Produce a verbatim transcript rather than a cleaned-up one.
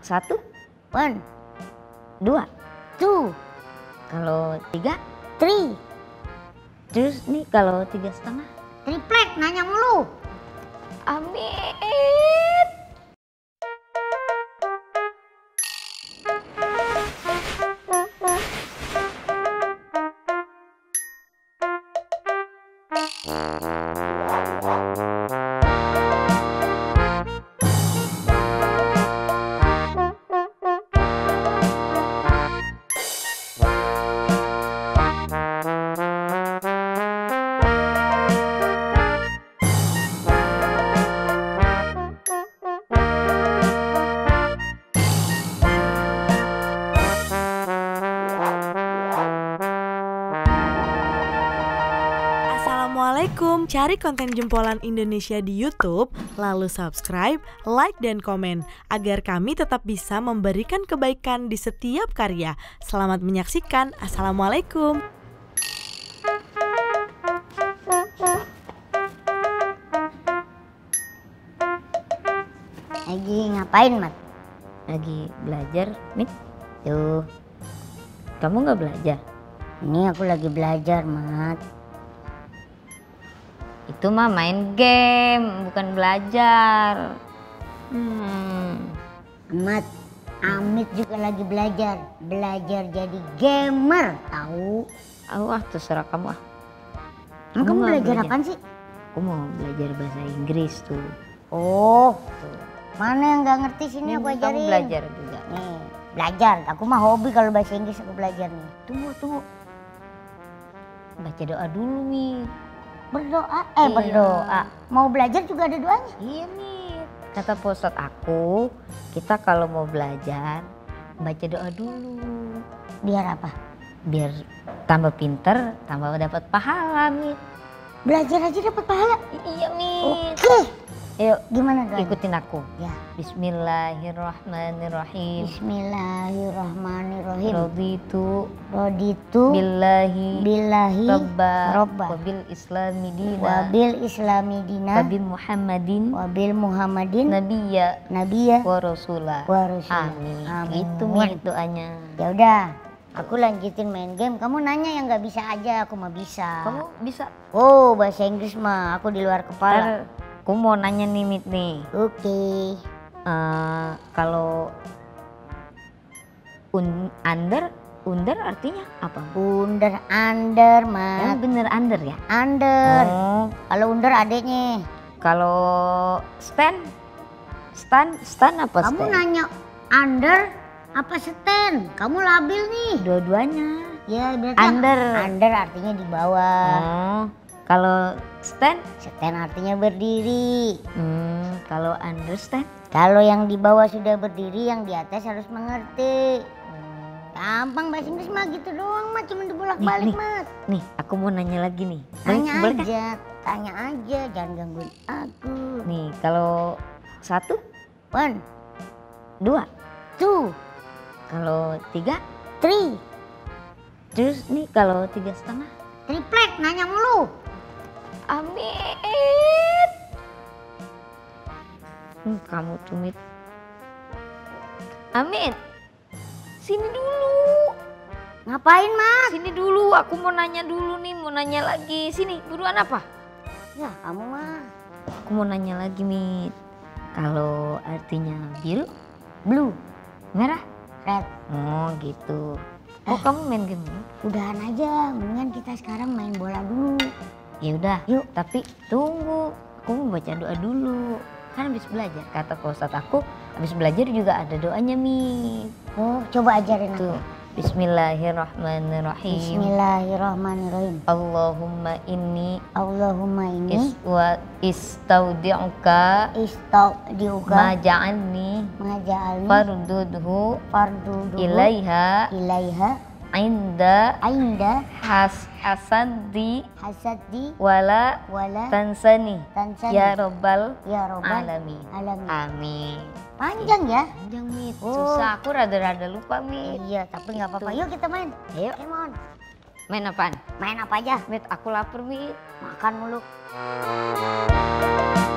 satu, one, dua. two, Kalau tiga, three. terus nih kalau tiga setengah. Triplek nanya mulu. Amin. Assalamualaikum, cari konten jempolan Indonesia di YouTube, lalu subscribe, like, dan komen, agar kami tetap bisa memberikan kebaikan di setiap karya. Selamat menyaksikan, Assalamualaikum. Lagi ngapain, Mat? Lagi belajar, Mit. Tuh, kamu nggak belajar? Ini aku lagi belajar, Mat. Itu mah main game, bukan belajar. Hmm. Mat, Amit juga lagi belajar. Belajar jadi gamer, tahu? Oh, ah, terserah kamu ah. Kamu, kamu nggak belajar apaan sih? Aku mau belajar bahasa Inggris tuh. Oh, tuh. Mana yang nggak ngerti sini Ini aku ajarin. kamu belajar juga. Nih, belajar. Aku mah hobi kalau bahasa Inggris aku belajar nih. Tunggu, tunggu. Baca doa dulu, Mi. Berdoa, eh Iya. berdoa. Mau belajar juga ada doanya. Iya, Mi. Kata Pak Ustadz aku, kita kalau mau belajar, baca doa dulu. Biar apa? Biar tambah pinter, tambah dapat pahala, Mi. Belajar aja dapat pahala. Iya, Mi. Oke. Yuk, Gimana doanya? ikutin aku. Ya. Bismillahirrahmanirrahim. Bismillahirrahmanirrahim. Raditu Raditu billahi billahi robba robba. wabil islami dina wabil islami dina wabil muhammadin wabil muhammadin nabiyya nabiyya wa rasula. wa rasul. Amin. Amin. Itu Mi doanya. Ya udah, aku lanjutin main game. Kamu nanya yang nggak bisa aja, aku mah bisa. Kamu bisa? Oh, bahasa Inggris mah aku di luar kepala. Ntar aku mau nanya nih, Mit nih. Oke. Eh, kalau un under under artinya apa? Under, under, Yang Mat. bener under ya? Under. Oh, Kalau under adeknya. kalau stand stand stand apa Kamu stand? nanya under apa stand? Kamu labil nih. Dua-duanya. Ya berarti Under. under artinya di bawah. Oh, kalau stand? Stand artinya berdiri. Hmm, kalau understand? Kalau yang di bawah sudah berdiri, yang di atas harus mengerti. Gampang bahasa Inggris mah gitu doang, mah cuma dibolak-balik, Nih, nih. Mat. Nih, aku mau nanya lagi nih. Boleh- Tanya boleh kan? aja, tanya aja, jangan gangguin aku. Nih, kalau satu, One, dua. two, Kalau tiga, three. terus nih kalau tiga setengah. Triplek nanya mulu. Amin. Hmm, kamu tuh, Mit. Amin. Sini dulu. Ngapain, Mat? Sini dulu, aku mau nanya dulu nih, mau nanya lagi. Sini, buruan apa? Ya, kamu mah. Aku mau nanya lagi, Mit. Kalau artinya biru, Blue, merah. red. Oh, gitu. Oh, Eh. kamu main game ini? Udahan aja, mendingan kita sekarang main bola dulu. Ya udah, Yuk. tapi tunggu. Aku mau baca doa dulu. Kan habis belajar, kata Pak Ustadz aku, habis belajar juga ada doanya, Mi. Oh, coba ajarin aku. Tuh, Bismillahirrahmanirrahim. Bismillahirrahmanirrahim. Allahumma inni Allahumma ini iswa istaudi'uka istaudiuka ma ja'alni maja'alni fardudhu farduduhu ilaiha ilaiha inda ainda has hasaddi hasadi wala wala tansani tansani ya rabbal ya robbal alamin. alamin. Amin. Panjang ya? Panjang, Mit. Oh. Susah, aku rada-rada lupa, Mit. Iya, tapi nggak apa-apa. Itu. Yuk kita main. Ayo. Come on. Main apaan? Main apa aja? Mit, aku lapar, Mit. Makan mulu.